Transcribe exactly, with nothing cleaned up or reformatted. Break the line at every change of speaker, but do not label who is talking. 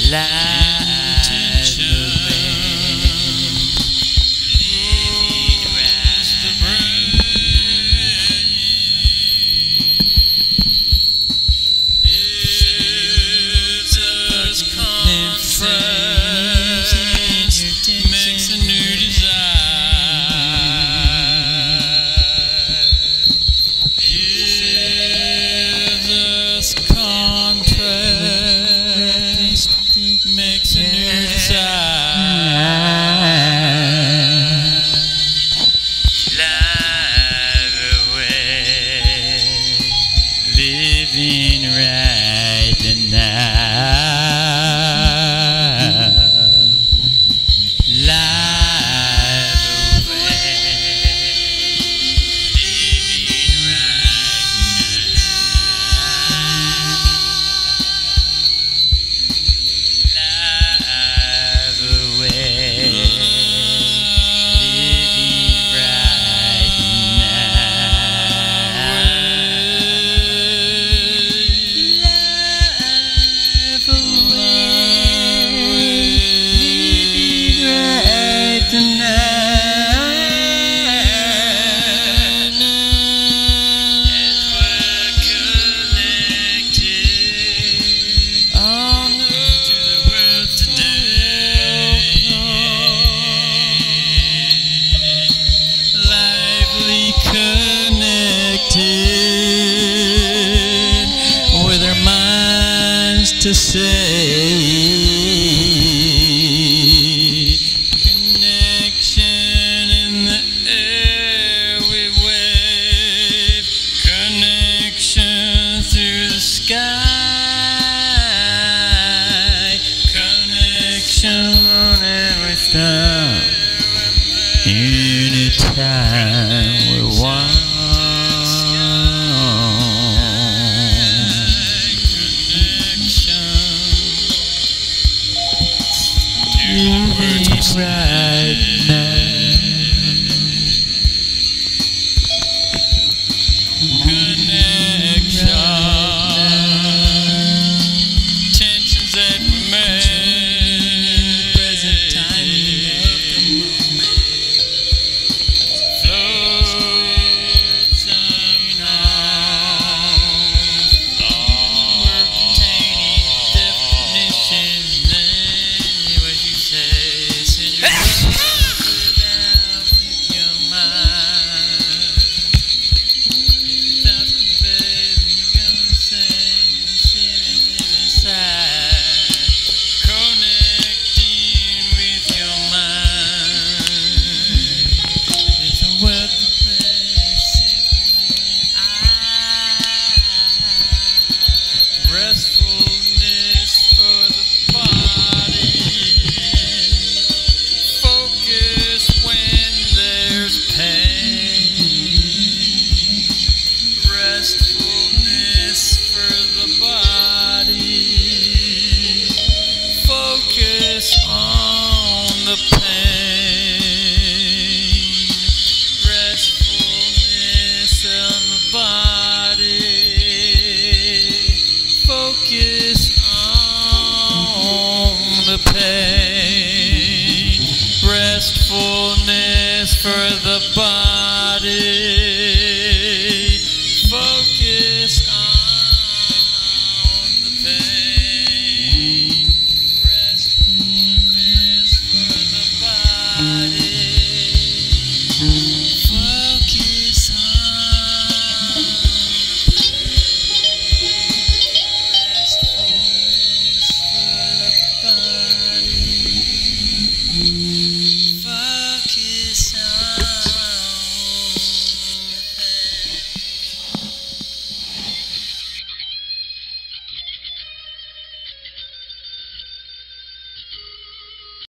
Makes a new desire. Live away, living right now. Live away, living right now. Live away, living right now. Live away, living right now. As we're connected on to the world today, lively connected with our minds to say. Connection in the air we wave, connection through the sky, connection on every star. Anytime we're one. Connection to the words we say.